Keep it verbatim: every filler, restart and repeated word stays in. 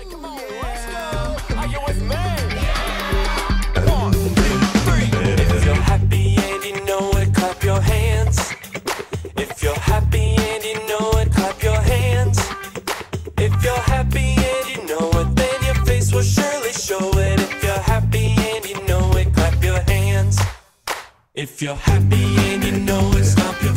come on, let's go. Are you with me? One, two, three. If you're happy and you know it, clap your hands. If you're happy and you know it, clap your hands. If you're happy and you know it, then your face will surely show it. If you're happy and you know it, clap your hands. If you're happy and you know it, stomp your